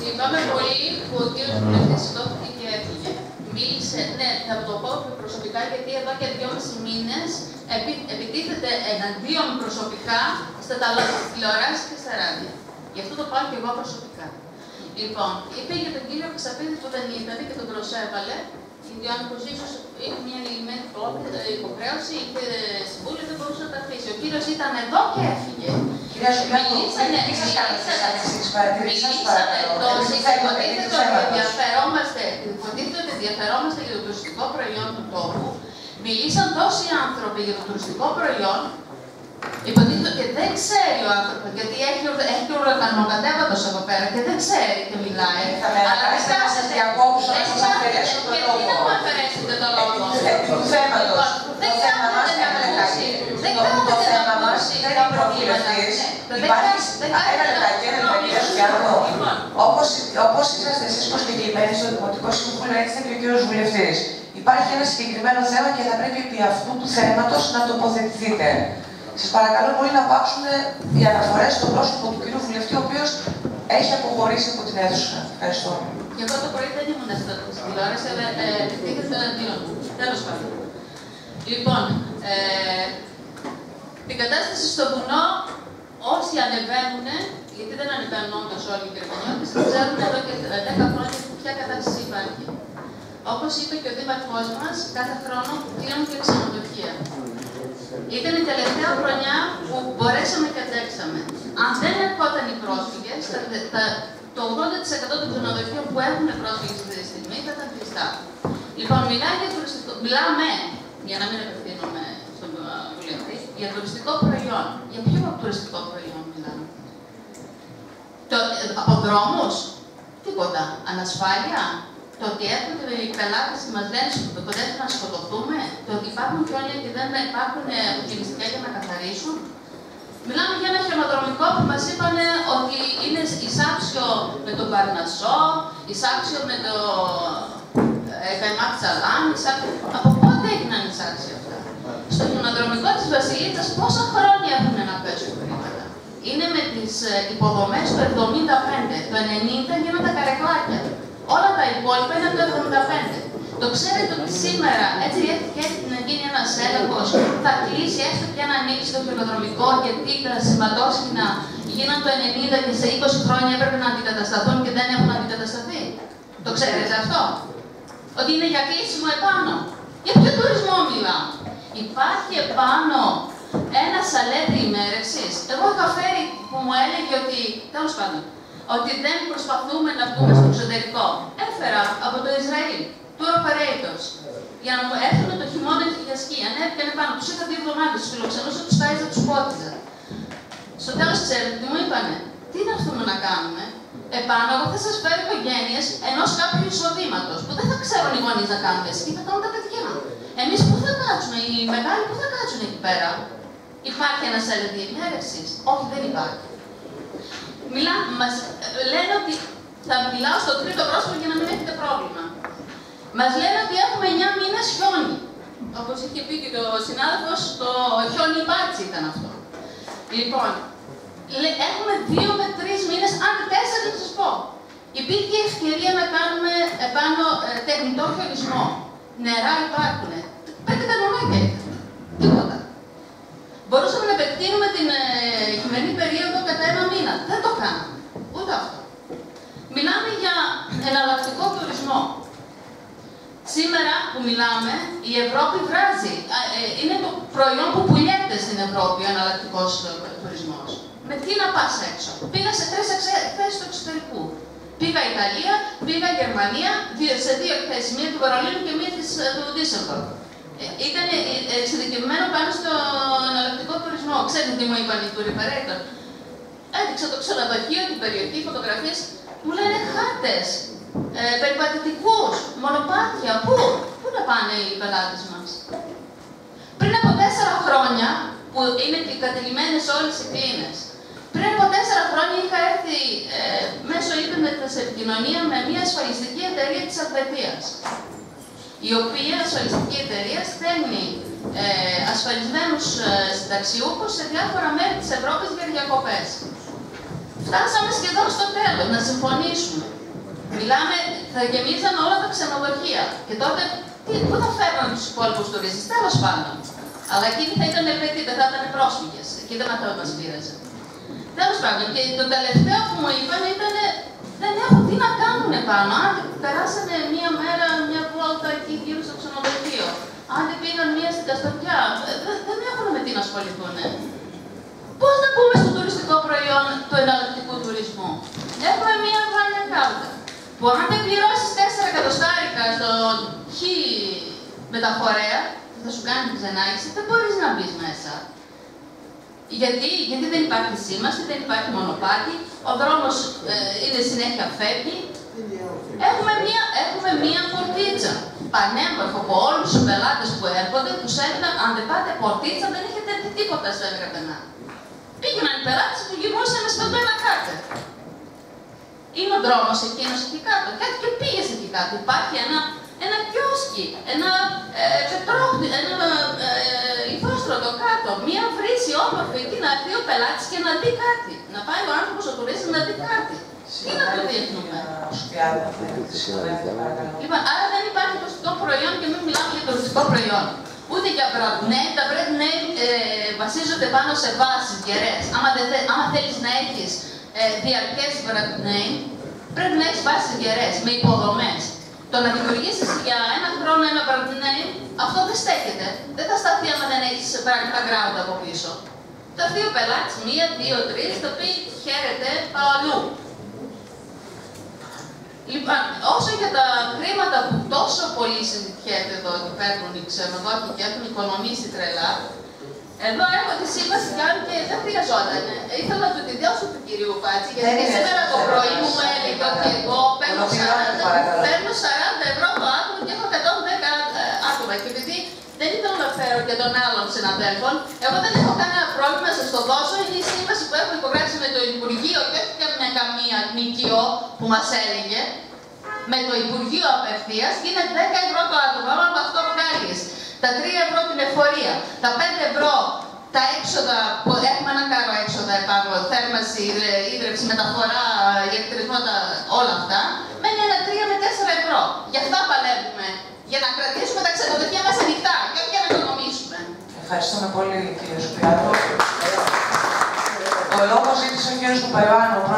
Λυπάμαι πολύ που ο κύριος βουλευτής σηκώθηκε και έφυγε. Μίλησε, ναι, θα το πω προσωπικά, γιατί εδώ και 2,5 μήνες επιτίθεται εναντίον προσωπικά στα τηλεοράσεις και στα ράδια. Γι' αυτό το πάω και εγώ προσωπικά. Λοιπόν, είπε για τον κύριο Χρυσαπίδη που δεν ήταν και τον προσέβαλε, γιατί ο άνθρωπος ίσως είχε μια λυμμένη υποχρέωση, είχε συμβούλιο, δεν μπορούσε να τα αφήσει. Ο κύριος ήταν εδώ και έφυγε. Κυρία Σουλιάκου, τι σας κάνετε εσείς παρατηρήσεις, υποτίθεται ότι ενδιαφερόμαστε για το τουριστικό προϊόν του τόπου. Μιλήσαν τόσοι άνθρωποι για το τουριστικό προϊόν, υποτίθεται και δεν ξέρει ο άνθρωπος, γιατί έχει ουρανοκατέβατος εδώ πέρα και δεν ξέρει και μιλάει. Αλλά δεν θα σας διακόψω, να σας αφαιρέσω το λόγο. Γιατί να μου αφαιρέσετε το λόγο. Του θέματος. Το θέμα μας δεν είναι λεπτάκι. Το θέμα μας δεν είναι προβουλευτής. Υπάρχει ένα λεπτάκι, κυρία Σουλιάκου. Όπως είσαστε εσείς προσκεκλημένοι στο Δημοτικό Συμβούλιο, έτσι είναι και ο κύριος βουλευτής. Υπάρχει ένα συγκεκριμένο θέμα και θα πρέπει επί αυτού του θέματος να τοποθετηθείτε. Σας παρακαλώ πολύ να πάψουν οι αναφορές στο πρόσωπο του κύριου βουλευτή, ο οποίος έχει αποχωρήσει από την αίθουσα. Ευχαριστώ. Και εγώ το πρωί δεν ήμουν στην τηλεόραση, αλλά επιτίθεται εναντίον μου. Τέλος πάντων. Λοιπόν, την κατάσταση στο βουνό, όσοι ανεβαίνουν, γιατί δεν ανεβαίνουν όντως όλοι οι Κρεμονιώτες, ξέρουν εδώ και 10 χρόνια ποια κατάσταση υπάρχει. Όπως είπε και ο δήμαρχός μας, κάθε χρόνο κλείνουν και ξενοδοχεία. Ήταν η τελευταία χρονιά που μπορέσαμε και αντέξαμε. Αν δεν ερχόταν οι πρόσφυγες, το 80% των ξενοδοχείων που έχουν πρόσφυγες αυτή τη στιγμή θα ήταν κλειστά. Λοιπόν, μιλάμε, για να μην απευθύνομαι στον βουλευτή, για τουριστικό προϊόν. Για ποιο τουριστικό προϊόν μιλάμε? Από δρόμους? Τίποτα. Ανασφάλεια? Το ότι έρχονται οι πελάτες και μας λένε σκοτωθούμε να σκοτωθούμε, το ότι υπάρχουν χρόνια και δεν υπάρχουν οκιμιστικά για να καθαρίσουν. Μιλάμε για ένα χιονοδρομικό που μας είπαν ότι είναι εισάξιο με τον Παρνασσό, εισάξιο με το Καϊμάκ Τσαλάν, από πότε έγιναν εισάξια αυτά? Στο χιονοδρομικό της Βασιλίτσας πόσα χρόνια έχουν να πέσουν χρήματα? Είναι με τις υποδομές του 75, το 90 γίνονται καρεκλάκια. Όλα τα υπόλοιπα είναι από το 75. Το ξέρετε ότι σήμερα, έτσι έρχεται να γίνει ένας έλεγχος, θα κλείσει έστω και να ανοίξει το χιονοδρομικό, γιατί τα σηματόσχηνα γίναν το 90 και σε 20 χρόνια έπρεπε να αντικατασταθούν και δεν έχουν αντικατασταθεί. Το ξέρετε αυτό? Ότι είναι για κλείσιμο επάνω. Για ποιο τουρισμό μιλάμε? Υπάρχει επάνω ένα σαλέ διημέρευσης. Εγώ είχα φέρει που μου έλεγε ότι, τέλος πάντων, ότι δεν προσπαθούμε να βγούμε στο εξωτερικό. Έφερα από το Ισραήλ, tour operators, για να μου έρθουν το χειμώνα για σκι. Ανέβηκαν επάνω, τους είχα 2 εβδομάδες, τους φιλοξενούσα, τους τάιζα, τους πότιζα. Στο τέλος, ξέρετε τι μου είπανε? Τι να έρθουμε να κάνουμε? Επάνω, εγώ θα σας φέρω οικογένειες ενός κάποιου εισοδήματος, που δεν θα ξέρουν οι γονείς να κάνουν σκι, θα κάνουν τα παιδιά. Εμείς πού θα κάτσουμε, οι μεγάλοι πού θα κάτσουν εκεί πέρα? Υπάρχει ένα σέλε διημέρευσης? Όχι, δεν υπάρχει. Μας λένε ότι θα μιλάω στο τρίτο πρόσωπο για να μην έχετε πρόβλημα. Μας λένε ότι έχουμε 9 μήνες χιόνι. Όπως είχε πει και ο συνάδελφος, το χιόνι μπάτσι ήταν αυτό. Λοιπόν, έχουμε 2 με 3 μήνες, αν 4 να σας πω. Υπήρχε ευκαιρία να κάνουμε επάνω τεχνητό χιονισμό. Νερά υπάρχουν. 5 κανονάκια είχαμε. Τίποτα. Μπορούσαμε να επεκτείνουμε την χειμερινή περίοδο κατά 1 μήνα. Δεν το κάναμε. Ούτε αυτό. Μιλάμε για εναλλακτικό τουρισμό. Σήμερα που μιλάμε, η Ευρώπη βράζει. Είναι το προϊόν που πουλιέται στην Ευρώπη ο εναλλακτικός τουρισμός. Με τι να πας έξω? Πήγα σε 3 εκθέσεις του εξωτερικού. Πήγα Ιταλία, πήγα Γερμανία, σε 2 εκθέσεις. Μία του Βερολίνου και μία του Ντίσσελντορφ. Ήταν εξειδικευμένο πάνω στο εναλλακτικό τουρισμό. Ξέρετε τι μου είπαν οι tour operator? Έδειξα το ξενοδοχείο, την περιοχή, φωτογραφίες. Μου λένε χάρτες, περιπατητικούς, μονοπάτια. Πού να πάνε οι πελάτες μας? Πριν από 4 χρόνια, που είναι κατελημμένες όλες οι κλίνες, πριν από 4 χρόνια είχα έρθει μέσω ίντερνετ σε επικοινωνία με μια ασφαλιστική εταιρεία της Ελβετίας, η οποία ασφαλιστική εταιρεία στέλνει ασφαλισμένους συνταξιούχους σε διάφορα μέρη της Ευρώπης για διακοπές. φτάσαμε σχεδόν στο τέλος, να συμφωνήσουμε. Μιλάμε, θα γεμίζαν όλα τα ξενοδοχεία. Και τότε, πού θα φέρνουν τους υπόλοιπους τουρίστες, τέλος πάντων. Αλλά εκείνοι θα ήταν Ελβετοί, δεν θα ήταν πρόσφυγες. Εκεί δεν μας πείραζε. Τέλος πάντων, και το τελευταίο που μου είπαν ήταν δεν έχουν τι να κάνουν πάνω. Αν περάσανε μία μέρα, μία βόλτα εκεί γύρω στο ξενοδοχείο, αν δεν πήγαν μία στην Καστοριά, δεν έχουν με τι να ασχοληθούν. Πώς να πούμε στο τουριστικό προϊόν του εναλλακτικού τουρισμού? Έχουμε μία βάνια κάρτα που αν δεν πληρώσεις 4 εκατοστάρικα στον χ μεταφορέα, θα σου κάνει την ξενάγηση, δεν μπορείς να μπεις μέσα. Γιατί δεν υπάρχει σήμανση, δεν υπάρχει μονοπάτι, ο δρόμος είναι συνέχεια φεύγει. Έχουμε μία πορτίτσα πανέμορφο από όλους τους πελάτες που έρχονται, τους έλεγαν αν δεν πάτε πορτίτσα δεν έχετε τίποτα στο Έργα. Πήγαιναν οι πελάτες που γυρνούσαν με σπασμένα κάρτα. Είναι ο δρόμος εκείνος εκεί κάτω. Κάτι και πήγες εκεί κάτω. Υπάρχει ένα κιόσκι, ένα υφόστρωτο κάτω, μία βρύση όμορφη εκεί να έρθει ο πελάτης και να δει κάτι. Να πάει ο άνθρωπος ο τουρίστης να δει κάτι. Τι να το δείχνουμε? Λοιπόν, άρα δεν υπάρχει τουριστικό προϊόν και μην μιλάμε για τουριστικό προϊόν. Ούτε για μπραντνέ, τα μπραντνέ βασίζονται πάνω σε βάσεις γερές. Άμα θέλεις να έχεις διαρκές μπραντνέ, πρέπει να έχεις βάσεις γερές, με υποδομές. Το να δημιουργήσεις για ένα χρόνο ένα μπραντνέ, αυτό δεν στέκεται. Δεν θα σταθεί άμα δεν έχεις background από πίσω. Θα έρθει ο πελάτης, 1, 2, 3, θα πει χαίρετε, πάω αλλού. Λοιπόν, όσο για τα χρήματα που τόσο πολύ συζητιέται εδώ και παίρνουν οι ξενοδόχοι και έχουν οικονομήσει τρελά, εδώ έχω τη σύμβαση κάνει και δεν χρειαζόταν. Ήθελα να του τη δώσω του κυρίου Φάτση, γιατί και σήμερα το πρωί μου έλεγε ότι εγώ παίρνω 40 ευρώ το άτομο και έχω 110 άτομα. Και επειδή δεν ήθελα να φέρω και των άλλων συναδέλφων, εγώ δεν έχω κανένα πρόβλημα να σας το δώσω. Είναι η σύμβαση που έχουμε υπογράψει με το Υπουργείο και όχι με καμία νοικιό που μας έλεγε. Με το Υπουργείο απευθείας είναι 10 ευρώ το άτομο, άμα από αυτό βγάλεις. Τα 3 ευρώ την εφορία, τα 5 ευρώ τα έξοδα, που έχουμε ένα κάρο έξοδα επάνω, θέρμανση, ίδρυψη, μεταφορά, ηλεκτρισμό, όλα αυτά, μένει ένα 3 με 4 ευρώ. Γι' αυτά παλεύουμε, για να κρατήσουμε τα ξενοδοχεία μας ανοιχτά και όχι για να οικονομήσουμε. Ευχαριστούμε πολύ κύριε Σκουριάδο. Το λόγο ζήτησε ο κύριος Κουπαϊωάννου.